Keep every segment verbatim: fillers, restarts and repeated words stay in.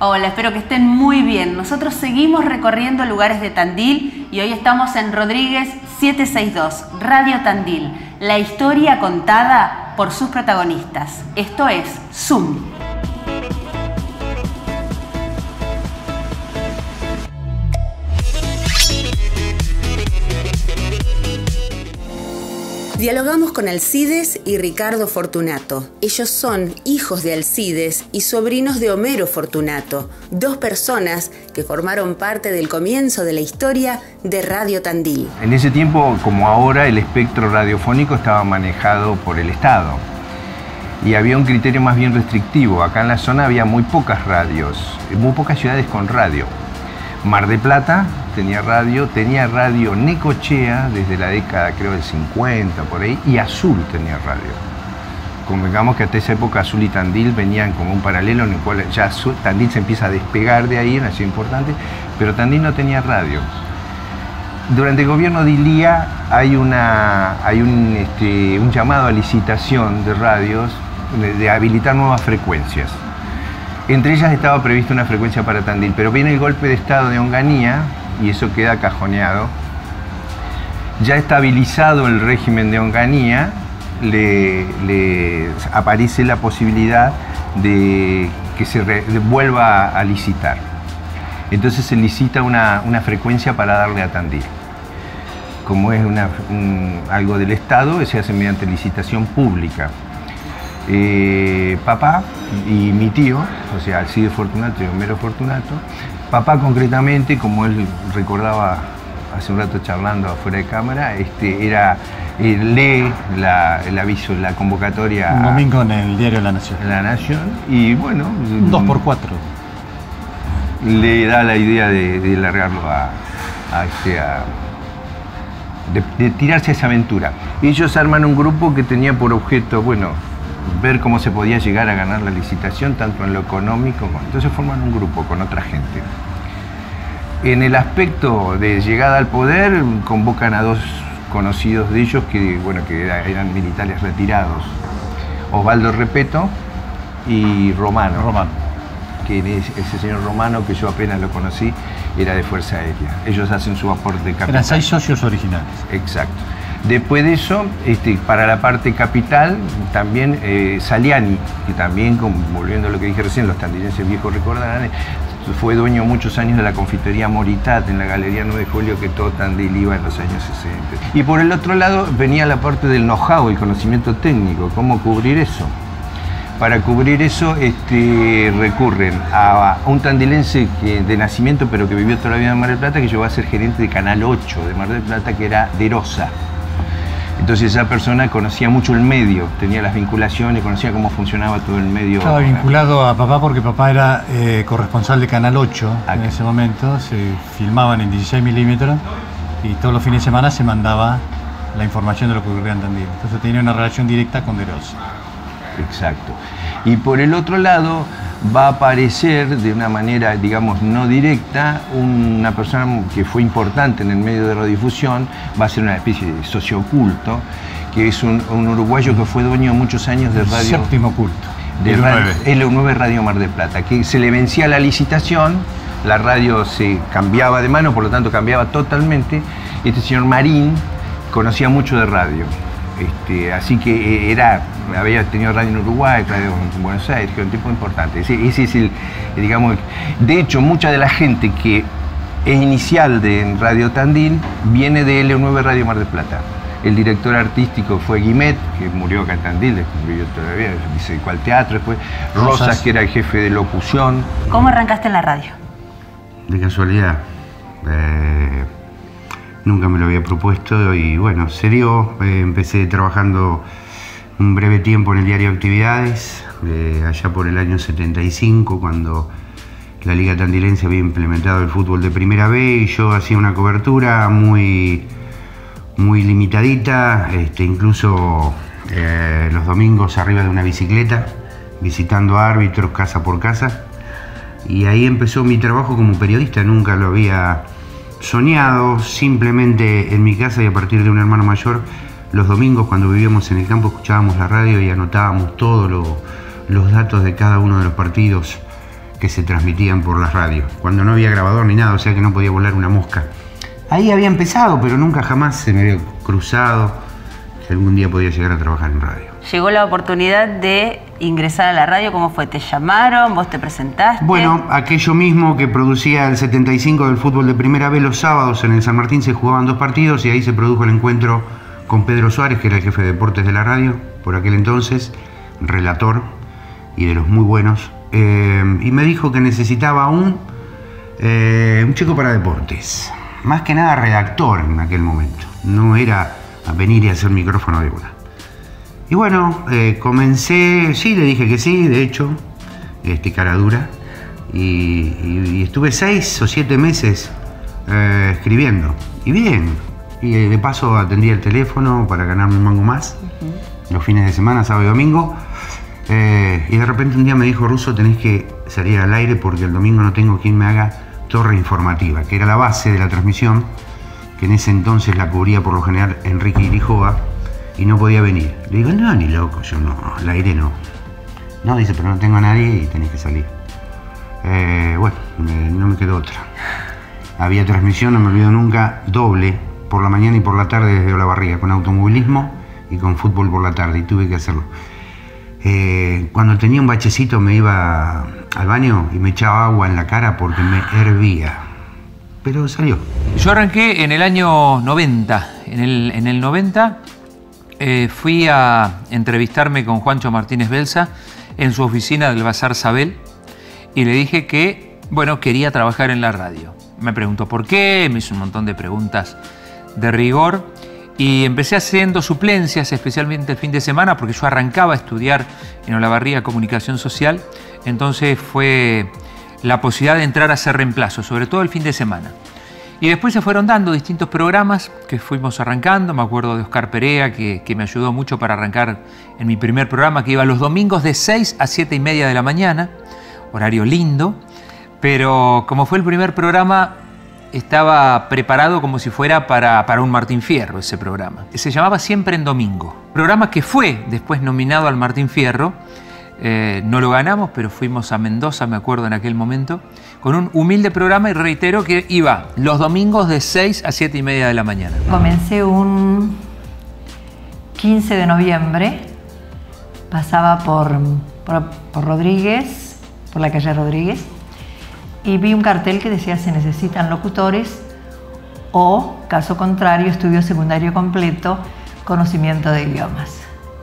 Hola, espero que estén muy bien. Nosotros seguimos recorriendo lugares de Tandil y hoy estamos en Rodríguez setecientos sesenta y dos, Radio Tandil, la historia contada por sus protagonistas. Esto es Zoom. Dialogamos con Alcides y Ricardo Fortunato. Ellos son hijos de Alcides y sobrinos de Homero Fortunato, dos personas que formaron parte del comienzo de la historia de Radio Tandil. En ese tiempo, como ahora, el espectro radiofónico estaba manejado por el Estado y había un criterio más bien restrictivo. Acá en la zona había muy pocas radios, muy pocas ciudades con radio. Mar del Plata tenía radio, tenía radio Necochea desde la década, creo, del cincuenta, por ahí, y Azul tenía radio. Convengamos que hasta esa época Azul y Tandil venían como un paralelo en el cual ya Azul, Tandil se empieza a despegar de ahí, una ciudad importante, pero Tandil no tenía radio. Durante el gobierno de Ilía hay, una, hay un, este, un llamado a licitación de radios, de, de habilitar nuevas frecuencias. Entre ellas estaba prevista una frecuencia para Tandil, pero viene el golpe de estado de Onganía y eso queda cajoneado. Ya estabilizado el régimen de Onganía, le, le aparece la posibilidad de que se re, de vuelva a, a licitar. Entonces se licita una, una frecuencia para darle a Tandil. Como es una, un, algo del Estado, se hace mediante licitación pública. Eh, papá y mi tío, o sea, Alcides Fortunato y Homero Fortunato, papá concretamente, como él recordaba hace un rato charlando afuera de cámara, este, era, eh, lee la, el aviso, la convocatoria. Un domingo en el diario La Nación. La Nación, y bueno. Dos por cuatro. Le da la idea de, de largarlo a, a, este, a de, de tirarse a esa aventura. Ellos arman un grupo que tenía por objeto, bueno, ver cómo se podía llegar a ganar la licitación, tanto en lo económico, entonces forman un grupo con otra gente. En el aspecto de llegada al poder, convocan a dos conocidos de ellos que, bueno, que era, eran militares retirados, Osvaldo Repeto y Romano. Romano. Que ese señor Romano, que yo apenas lo conocí, era de Fuerza Aérea. Ellos hacen su aporte capital. Eran seis socios originales. Exacto. Después de eso, este, para la parte capital, también eh, Saliani, que también, como, volviendo a lo que dije recién, los tandilenses viejos recordarán, fue dueño muchos años de la confitería Moritat en la Galería nueve de Julio, que todo Tandil iba en los años sesenta. Y por el otro lado venía la parte del know-how, el conocimiento técnico, cómo cubrir eso. Para cubrir eso este, recurren a, a un tandilense que, de nacimiento, pero que vivió toda la vida en Mar del Plata, que llegó a ser gerente de Canal ocho de Mar del Plata, que era De Rosa. Entonces esa persona conocía mucho el medio, tenía las vinculaciones, conocía cómo funcionaba todo el medio. Estaba vinculado a papá porque papá era eh, corresponsal de Canal ocho acá. En ese momento, se filmaban en dieciséis milímetros y todos los fines de semana se mandaba la información de lo que ocurría en Tandil. Entonces tenía una relación directa con De Rosa. Exacto. Y por el otro lado va a aparecer de una manera, digamos, no directa, una persona que fue importante en el medio de radiodifusión, va a ser una especie de socio oculto, que es un, un uruguayo que fue dueño muchos años de radio... Séptimo culto. De L nueve Radio Mar del Plata, que se le vencía la licitación, la radio se cambiaba de mano, por lo tanto cambiaba totalmente. Este señor Marín conocía mucho de radio. Este, así que era, había tenido radio en Uruguay, radio en Buenos Aires, que era un tipo importante. Ese, ese es el, digamos, de hecho, mucha de la gente que es inicial de Radio Tandil viene de L nueve Radio Mar del Plata. El director artístico fue Guimet, que murió acá en Tandil, vivió todavía, se dedicó al teatro, después Rosas, Rosas, que era el jefe de locución. ¿Cómo arrancaste en la radio? De casualidad. Eh... Nunca me lo había propuesto y bueno, se dio. Eh, empecé trabajando un breve tiempo en el diario Actividades, eh, allá por el año setenta y cinco, cuando la Liga Tandilense había implementado el fútbol de Primera B y yo hacía una cobertura muy, muy limitadita, este, incluso eh, los domingos arriba de una bicicleta, visitando árbitros casa por casa. Y ahí empezó mi trabajo como periodista, nunca lo había soñado, simplemente en mi casa y a partir de un hermano mayor, los domingos cuando vivíamos en el campo escuchábamos la radio y anotábamos todos lo, los datos de cada uno de los partidos que se transmitían por las radios, cuando no había grabador ni nada, o sea que no podía volar una mosca. Ahí había empezado, pero nunca jamás se me había cruzado que algún día podía llegar a trabajar en radio. Llegó la oportunidad de ingresar a la radio. ¿Cómo fue? ¿Te llamaron? ¿Vos te presentaste? Bueno, aquello mismo que producía el setenta y cinco del fútbol de primera vez, los sábados en el San Martín se jugaban dos partidos y ahí se produjo el encuentro con Pedro Suárez, que era el jefe de deportes de la radio por aquel entonces, relator y de los muy buenos, eh, y me dijo que necesitaba un, eh, un chico para deportes, más que nada redactor en aquel momento, no era a venir y hacer micrófono de una. Y bueno, eh, comencé, sí, le dije que sí, de hecho, este, cara dura, y, y, y estuve seis o siete meses eh, escribiendo, y bien, y de paso atendía el teléfono para ganarme un mango más, uh-huh. los fines de semana, sábado y domingo, eh, y de repente un día me dijo: Russo, tenés que salir al aire porque el domingo no tengo quien me haga torre informativa, que era la base de la transmisión, que en ese entonces la cubría por lo general Enrique Irijoa, y no podía venir. Le digo: no, ni loco, yo no, al aire no. No, dice, pero no tengo a nadie y tenés que salir. Eh, bueno, eh, no me quedó otra. Había transmisión, no me olvido nunca, doble, por la mañana y por la tarde desde Olavarría, con automovilismo y con fútbol por la tarde, y tuve que hacerlo. Eh, cuando tenía un bachecito me iba al baño y me echaba agua en la cara porque me hervía. Pero salió. Yo arranqué en el año noventa. En el, en el noventa eh, fui a entrevistarme con Juancho Martínez Belsa en su oficina del Bazar Sabel y le dije que, bueno, quería trabajar en la radio. Me preguntó por qué, me hizo un montón de preguntas de rigor y empecé haciendo suplencias, especialmente el fin de semana, porque yo arrancaba a estudiar en Olavarría Comunicación Social. Entonces fue la posibilidad de entrar a hacer reemplazo, sobre todo el fin de semana. Y después se fueron dando distintos programas que fuimos arrancando. Me acuerdo de Oscar Perea, que, que me ayudó mucho para arrancar en mi primer programa, que iba los domingos de seis a siete y media de la mañana, horario lindo, pero como fue el primer programa, estaba preparado como si fuera para, para un Martín Fierro ese programa. Se llamaba Siempre en Domingo. Programa que fue después nominado al Martín Fierro. Eh, no lo ganamos, pero fuimos a Mendoza, me acuerdo en aquel momento, con un humilde programa, y reitero que iba los domingos de seis a siete y media de la mañana. Comencé un quince de noviembre, pasaba por, por, por Rodríguez, por la calle Rodríguez, y vi un cartel que decía: se necesitan locutores o, caso contrario, estudio secundario completo, conocimiento de idiomas.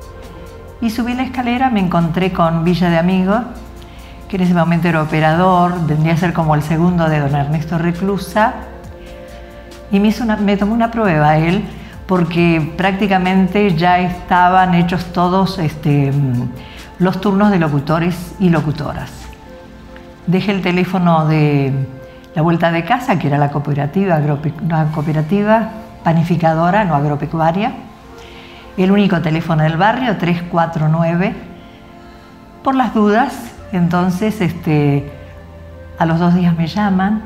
Y subí la escalera, me encontré con Villa de Amigo, que en ese momento era operador, vendría a ser como el segundo de don Ernesto Reclusa, y me, hizo una, me tomó una prueba él, porque prácticamente ya estaban hechos todos este, los turnos de locutores y locutoras. Dejé el teléfono de la Vuelta de Casa, que era la cooperativa, una cooperativa panificadora, no agropecuaria, el único teléfono del barrio, tres cuatro nueve, por las dudas. Entonces, este, a los dos días me llaman,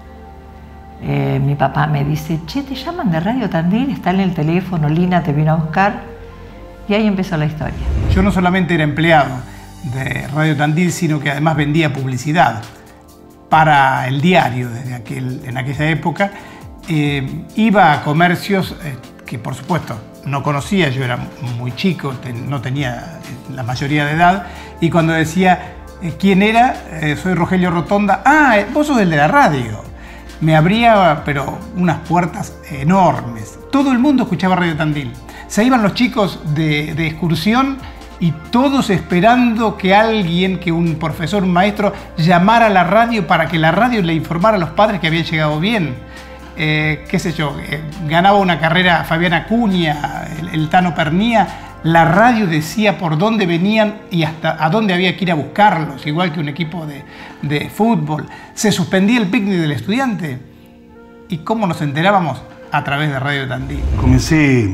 eh, mi papá me dice: che, te llaman de Radio Tandil, está en el teléfono, Lina te vino a buscar, y ahí empezó la historia. Yo no solamente era empleado de Radio Tandil, sino que además vendía publicidad para el diario desde aquel, en aquella época. Eh, iba a comercios eh, que, por supuesto, no conocía, yo era muy chico, ten, no tenía la mayoría de edad, y cuando decía eh, quién era, eh, soy Rogelio Rotonda, ah, vos sos el de la radio, me abría pero unas puertas enormes. Todo el mundo escuchaba Radio Tandil. Se iban los chicos de, de excursión y todos esperando que alguien, que un profesor, un maestro, llamara a la radio para que la radio le informara a los padres que habían llegado bien. Eh, qué sé yo, eh, ganaba una carrera Fabián Acuña, el, el Tano Pernía, la radio decía por dónde venían y hasta a dónde había que ir a buscarlos, igual que un equipo de, de fútbol. Se suspendía el picnic del estudiante. ¿Y cómo nos enterábamos? A través de Radio Tandil. Comencé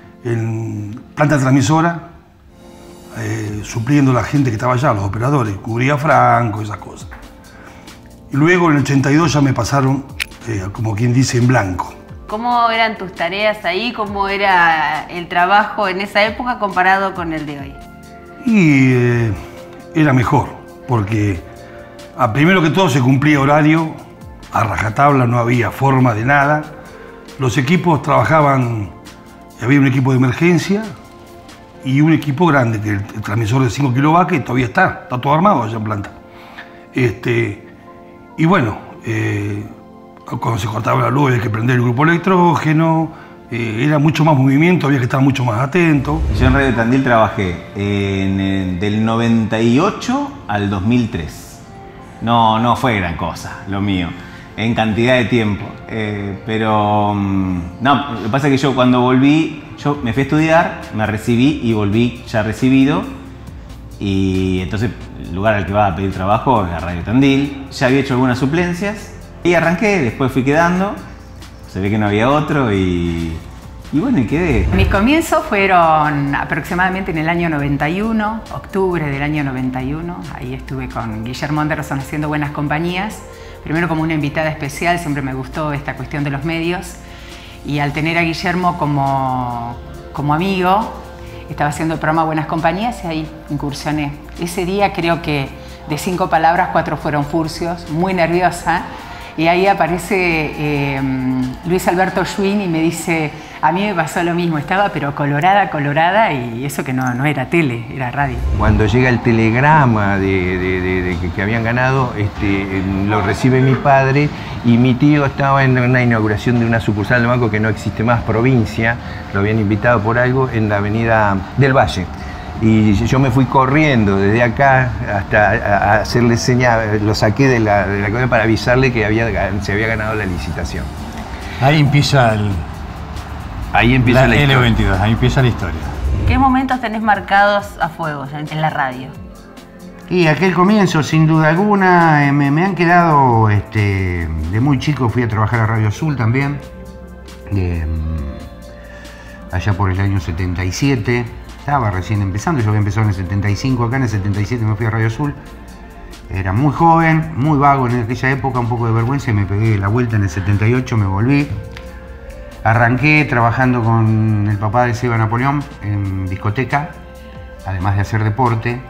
en planta transmisora, eh, supliendo a la gente que estaba allá, los operadores, cubría Franco, esas cosas. Y luego en el ochenta y dos ya me pasaron, eh, como quien dice, en blanco. ¿Cómo eran tus tareas ahí? ¿Cómo era el trabajo en esa época comparado con el de hoy? Y eh, era mejor, porque Ah, primero que todo se cumplía horario, a rajatabla, no había forma de nada. Los equipos trabajaban, había un equipo de emergencia y un equipo grande, que el, el transmisor de cinco kilovatios, que todavía está, está todo armado allá en planta. Este, y bueno, eh, cuando se cortaba la luz había que prender el grupo electrógeno, eh, era mucho más movimiento, había que estar mucho más atento. Yo en Radio Tandil trabajé en el, del noventa y ocho al dos mil tres. No, no fue gran cosa lo mío, en cantidad de tiempo. Eh, pero, no, lo que pasa es que yo cuando volví, yo me fui a estudiar, me recibí y volví ya recibido. Y entonces el lugar al que iba a pedir trabajo es la Radio Tandil. Ya había hecho algunas suplencias y arranqué, después fui quedando. Se ve que no había otro y, y bueno, y quedé. Mis comienzos fueron aproximadamente en el año noventa y uno, octubre del año noventa y uno. Ahí estuve con Guillermo Anderson haciendo Buenas Compañías. Primero como una invitada especial, siempre me gustó esta cuestión de los medios. Y al tener a Guillermo como, como amigo, estaba haciendo el programa Buenas Compañías y ahí incursioné. Ese día creo que de cinco palabras, cuatro fueron furcios, muy nerviosa. Y ahí aparece eh, Luis Alberto Schwinn y me dice, a mí me pasó lo mismo, estaba pero colorada, colorada, y eso que no, no era tele, era radio. Cuando llega el telegrama de, de, de, de que, que habían ganado, este, lo recibe mi padre y mi tío estaba en una inauguración de una sucursal del banco que no existe más, provincia, lo habían invitado por algo en la avenida del Valle. Y yo me fui corriendo desde acá hasta a hacerle señal, lo saqué de la, de la cosa para avisarle que había, se había ganado la licitación. Ahí empieza el... Ahí empieza la, la historia. L veintidós, ahí empieza la historia. ¿Qué momentos tenés marcados a fuego en, en la radio? Y aquel comienzo, sin duda alguna, eh, me, me han quedado, este, de muy chico fui a trabajar a Radio Azul también, de, allá por el año setenta y siete. Estaba recién empezando, yo había empezado en el setenta y cinco, acá en el setenta y siete me fui a Radio Azul. Era muy joven, muy vago en aquella época, un poco de vergüenza, y me pegué la vuelta en el setenta y ocho, me volví. Arranqué trabajando con el papá de Seba Napoleón en discoteca, además de hacer deporte.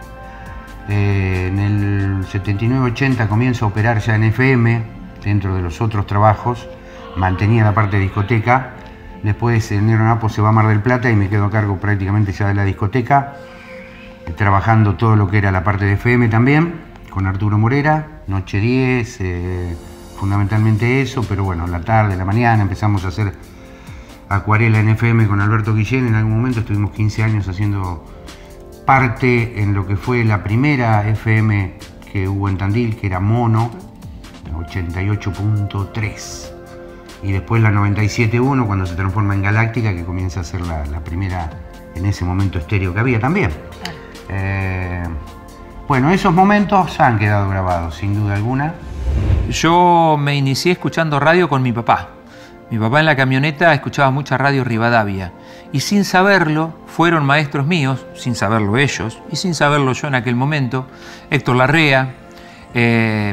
Eh, en el setenta y nueve ochenta comienzo a operar ya en F M, dentro de los otros trabajos. Mantenía la parte de discoteca. Después en Negro Napo se va a Mar del Plata y me quedo a cargo prácticamente ya de la discoteca, trabajando todo lo que era la parte de F M también, con Arturo Morera, Noche diez, eh, fundamentalmente eso, pero bueno, la tarde, la mañana empezamos a hacer Acuarela en F M con Alberto Guillén. En algún momento estuvimos quince años haciendo parte en lo que fue la primera F M que hubo en Tandil, que era Mono, ochenta y ocho punto tres. Y después la noventa y siete punto uno, cuando se transforma en Galáctica, que comienza a ser la, la primera, en ese momento, estéreo que había también. Eh, bueno, esos momentos han quedado grabados, sin duda alguna. Yo me inicié escuchando radio con mi papá. Mi papá en la camioneta escuchaba mucha radio Rivadavia. Y sin saberlo, fueron maestros míos, sin saberlo ellos, y sin saberlo yo en aquel momento, Héctor Larrea, eh,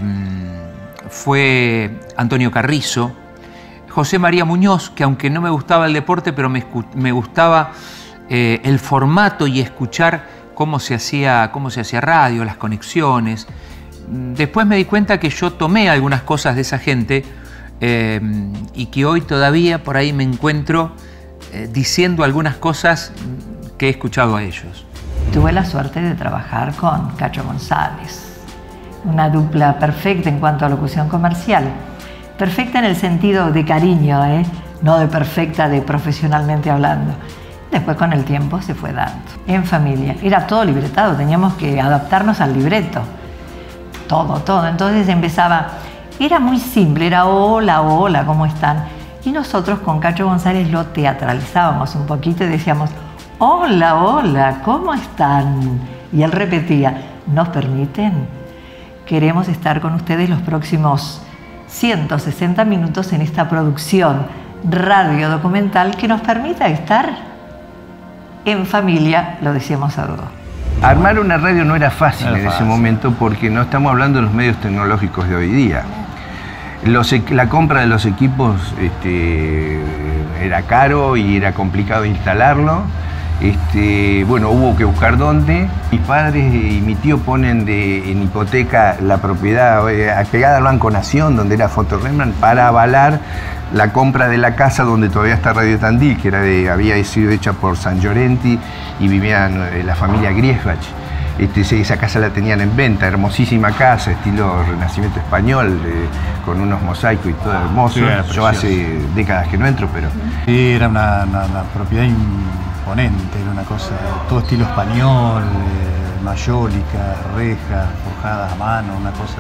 fue Antonio Carrizo, José María Muñoz, que aunque no me gustaba el deporte, pero me, me gustaba eh, el formato y escuchar cómo se hacía, cómo se hacía radio, las conexiones. Después me di cuenta que yo tomé algunas cosas de esa gente eh, y que hoy todavía por ahí me encuentro eh, diciendo algunas cosas que he escuchado a ellos. Tuve la suerte de trabajar con Cacho González, una dupla perfecta en cuanto a locución comercial. Perfecta en el sentido de cariño, ¿eh? No de perfecta de profesionalmente hablando. Después con el tiempo se fue dando. En familia, era todo libretado, teníamos que adaptarnos al libreto. Todo, todo. Entonces empezaba, era muy simple, era hola, hola, ¿cómo están? Y nosotros con Cacho González lo teatralizábamos un poquito y decíamos, hola, hola, ¿cómo están? Y él repetía, ¿nos permiten? Queremos estar con ustedes los próximos ciento sesenta minutos en esta producción radio documental que nos permita estar en familia, lo decíamos a todos. Armar una radio no era fácil no era en fácil. ese momento porque no estamos hablando de los medios tecnológicos de hoy día. Los, la compra de los equipos este, era caro y era complicado instalarlo. Este, bueno, hubo que buscar dónde. Mis padres y mi tío ponen de, en hipoteca la propiedad eh, pegada al Banco Nación, donde era Foto Rembrandt, para avalar la compra de la casa donde todavía está Radio Tandil, que era de, había sido hecha por San Llorenti y vivían eh, la familia Griesbach. Este, esa casa la tenían en venta, hermosísima casa, estilo Renacimiento español, eh, con unos mosaicos y todo hermoso. Sí, yo hace décadas que no entro, pero... Sí, era una, una, una propiedad imponente, era una cosa, todo estilo español, eh, mayólica, rejas, forjadas a mano, una cosa...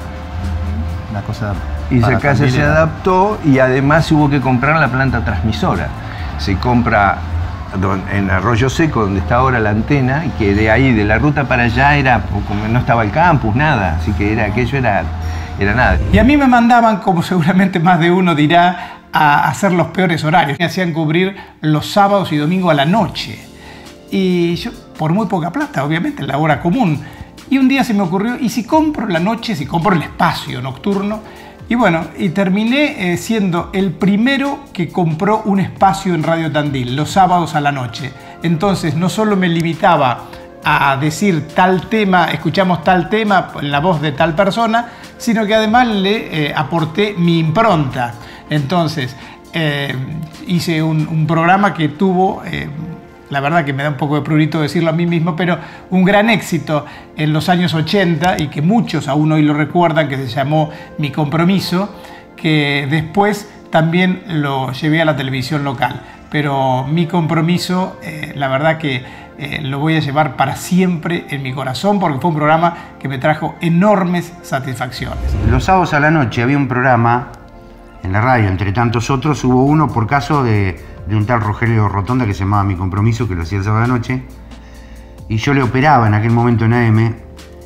Una cosa y esa casa se adaptó y además hubo que comprar la planta transmisora. Se compra en Arroyo Seco, donde está ahora la antena, y que de ahí, de la ruta para allá, era, como no estaba el campus, nada, así que era, aquello era, era nada. Y a mí me mandaban, como seguramente más de uno dirá, a hacer los peores horarios. Me hacían cubrir los sábados y domingos a la noche. Y yo, por muy poca plata, obviamente, en la hora común. Y un día se me ocurrió, ¿y si compro la noche, si compro el espacio nocturno? Y bueno, y terminé eh, siendo el primero que compró un espacio en Radio Tandil, los sábados a la noche. Entonces, no solo me limitaba a decir tal tema, escuchamos tal tema en la voz de tal persona, sino que además le eh, aporté mi impronta. Entonces, eh, hice un, un programa que tuvo... Eh, la verdad que me da un poco de prurito decirlo a mí mismo, pero un gran éxito en los años ochenta y que muchos aún hoy lo recuerdan, que se llamó Mi Compromiso, que después también lo llevé a la televisión local. Pero Mi Compromiso, eh, la verdad que eh, lo voy a llevar para siempre en mi corazón, porque fue un programa que me trajo enormes satisfacciones. Los sábados a la noche había un programa en la radio, entre tantos otros, hubo uno por caso de... de un tal Rogelio Rotonda que se llamaba Mi Compromiso, que lo hacía el sábado a la noche, y yo le operaba en aquel momento en A M,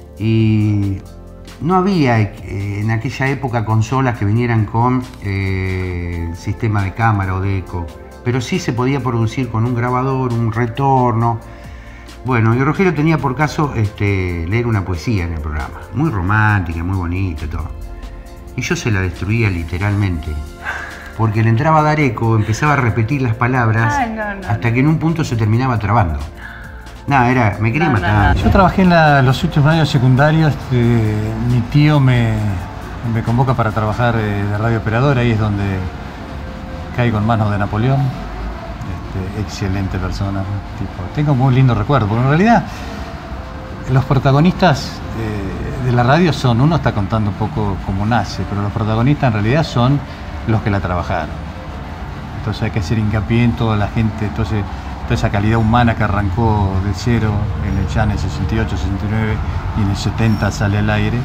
y no había eh, en aquella época consolas que vinieran con eh, sistema de cámara o de eco, pero sí se podía producir con un grabador, un retorno. Bueno, y Rogelio tenía por caso este, leer una poesía en el programa, muy romántica, muy bonita y todo, y yo se la destruía literalmente. Porque le entraba a dar eco, empezaba a repetir las palabras. Ay, no, no, hasta no. que en un punto se terminaba trabando. Nada, era, me quería no, matar. No, no. Yo trabajé en la, los últimos años secundarios. Eh, mi tío me, me convoca para trabajar eh, de radio operador. Ahí es donde caigo en manos de Napoleón. Este, excelente persona. Tipo, tengo muy lindo recuerdo, porque en realidad los protagonistas eh, de la radio son, uno está contando un poco cómo nace, pero los protagonistas en realidad son los que la trabajaron. Entonces hay que hacer hincapié en toda la gente, entonces, toda esa calidad humana que arrancó de cero en el ya en el sesenta y ocho, sesenta y nueve y en el setenta sale al aire.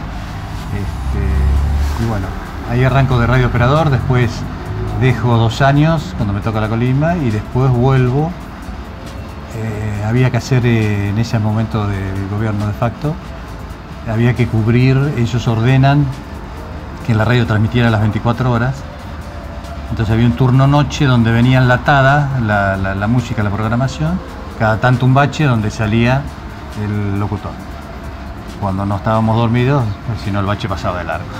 Este, y bueno, ahí arranco de radio operador, después dejo dos años cuando me toca la colimba y después vuelvo. Eh, había que hacer eh, en ese momento del gobierno de facto, había que cubrir, ellos ordenan que la radio transmitiera a las veinticuatro horas. Entonces había un turno noche donde venía enlatada la, la, la música, la programación, cada tanto un bache donde salía el locutor. Cuando no estábamos dormidos, si no el bache pasaba de largo.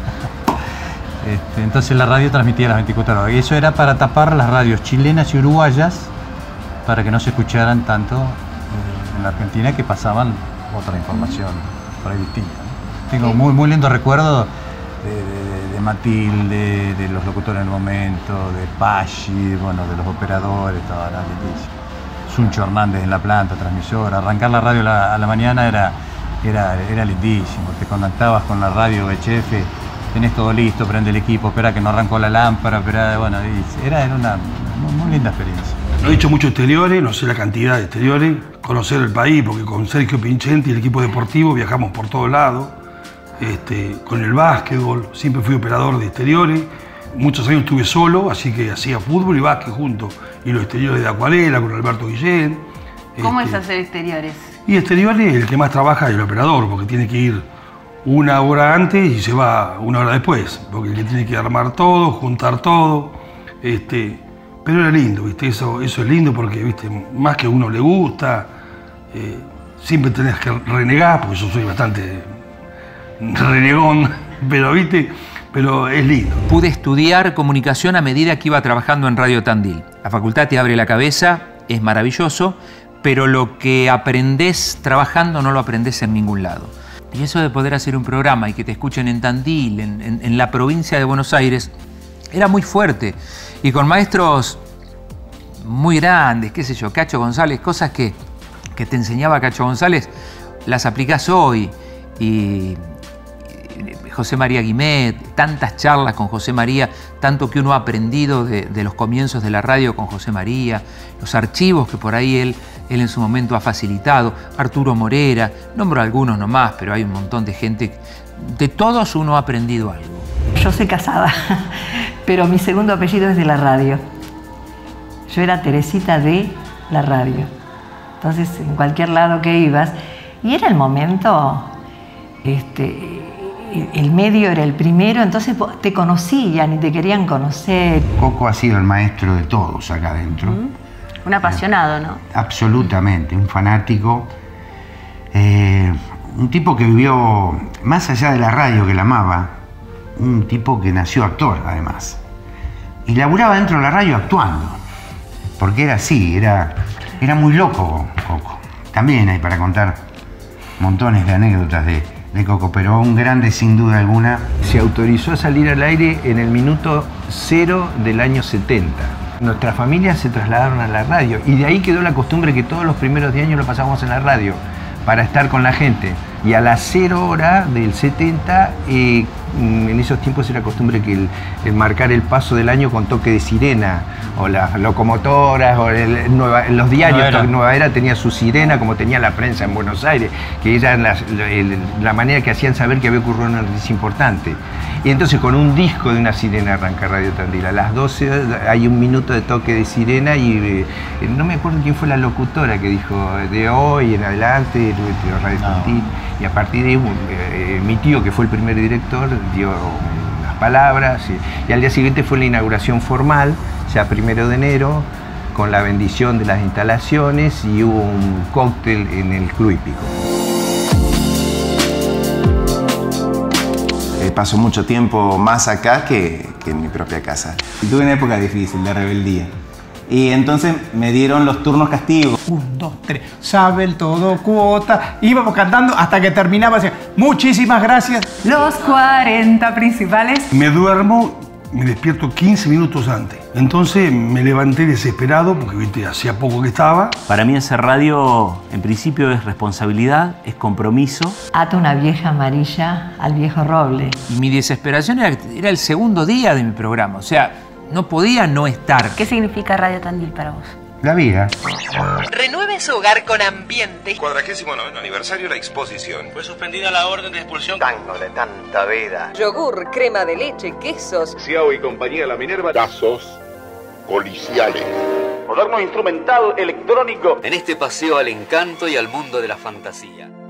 este, entonces la radio transmitía a las veinticuatro horas. Y eso era para tapar las radios chilenas y uruguayas para que no se escucharan tanto eh, en la Argentina, que pasaban otra información por ahí distinta, ¿no? Tengo muy, muy lindo recuerdo de, de, de Matilde, de los locutores en el momento, de Pachi, bueno, de los operadores, estaba lindísimo. Suncho Hernández en la planta, transmisora. Arrancar la radio a la, a la mañana era, era, era lindísimo. Te conectabas con la radio H F, tenés todo listo, prende el equipo, espera que no arrancó la lámpara, espera, bueno, era, era una muy, muy linda experiencia. No he hecho muchos exteriores, no sé la cantidad de exteriores, conocer el país, porque con Sergio Pinchenti y el equipo deportivo viajamos por todos lados. Este, con el básquetbol, siempre fui operador de exteriores, muchos años estuve solo, así que hacía fútbol y básquet juntos, y los exteriores de Acuarela con Alberto Guillén. ¿Cómo este, es hacer exteriores? Y exteriores, el que más trabaja es el operador, porque tiene que ir una hora antes y se va una hora después, porque el que tiene que armar todo, juntar todo, este, pero era lindo, ¿viste? Eso, eso es lindo porque, ¿viste? Más que a uno le gusta, eh, siempre tenés que renegar, porque yo soy bastante renegón, pero viste, pero es lindo. Pude estudiar comunicación a medida que iba trabajando en Radio Tandil. La facultad te abre la cabeza es maravilloso, pero lo que aprendés trabajando no lo aprendés en ningún lado. Y eso de poder hacer un programa y que te escuchen en Tandil, en, en, en la provincia de Buenos Aires, era muy fuerte. Y con maestros muy grandes, qué sé yo, Cacho González, cosas que, que te enseñaba Cacho González, las aplicás hoy. Y José María Guimet, tantas charlas con José María, tanto que uno ha aprendido de, de los comienzos de la radio con José María, los archivos que por ahí él, él en su momento ha facilitado, Arturo Morera, nombro algunos nomás, pero hay un montón de gente, de todos uno ha aprendido algo. Yo soy casada, pero mi segundo apellido es de la radio. Yo era Teresita de la radio. Entonces, en cualquier lado que ibas, y era el momento, este, el medio era el primero, entonces te conocían y te querían conocer. Coco ha sido el maestro de todos acá adentro. Mm. Un apasionado, ¿no? Absolutamente, un fanático. Eh, un tipo que vivió más allá de la radio, que la amaba. Un tipo que nació actor, además. Y laburaba dentro de la radio actuando. Porque era así, era, era muy loco Coco. También hay para contar montones de anécdotas de, de Coco, pero un grande sin duda alguna. Se autorizó a salir al aire en el minuto cero del año setenta. Nuestras familias se trasladaron a la radio y de ahí quedó la costumbre que todos los primeros diez años lo pasábamos en la radio para estar con la gente. Y a las cero hora del setenta, eh, en esos tiempos era costumbre que el, el marcar el paso del año con toque de sirena, o las locomotoras, o el, Nueva, los diarios. Nueva Era. Nueva Era tenía su sirena, como tenía la prensa en Buenos Aires, que era la, la, la manera que hacían saber que había ocurrido una noticia importante. Y entonces con un disco de una sirena arranca Radio Tandil. A las doce hay un minuto de toque de sirena y eh, no me acuerdo quién fue la locutora que dijo de hoy en adelante Radio Tandil. No. Y a partir de ahí eh, mi tío, que fue el primer director, dio unas palabras y, y al día siguiente fue la inauguración formal, ya primero de enero, con la bendición de las instalaciones y hubo un cóctel en el Club Hípico. Paso mucho tiempo más acá que, que en mi propia casa. Tuve una época difícil de rebeldía. Y entonces me dieron los turnos castigos. Un, dos, tres, sabe el todo, cuota. Íbamos cantando hasta que terminaba así. Muchísimas gracias. Los cuarenta principales. Me duermo, me despierto quince minutos antes. Entonces me levanté desesperado porque viste, hacía poco que estaba. Para mí hacer radio en principio es responsabilidad, es compromiso. Ata una vieja amarilla al viejo roble. Y mi desesperación era, era el segundo día de mi programa. O sea, no podía no estar. ¿Qué significa Radio Tandil para vos? La vida. Renueve su hogar con ambiente. Cuadragésimo noveno aniversario de la exposición. Fue suspendida la orden de expulsión. Tango de tanta vida. Yogur, crema de leche, quesos. Ciao y compañía La Minerva. Casos policiales. Moderno instrumental electrónico. En este paseo al encanto y al mundo de la fantasía.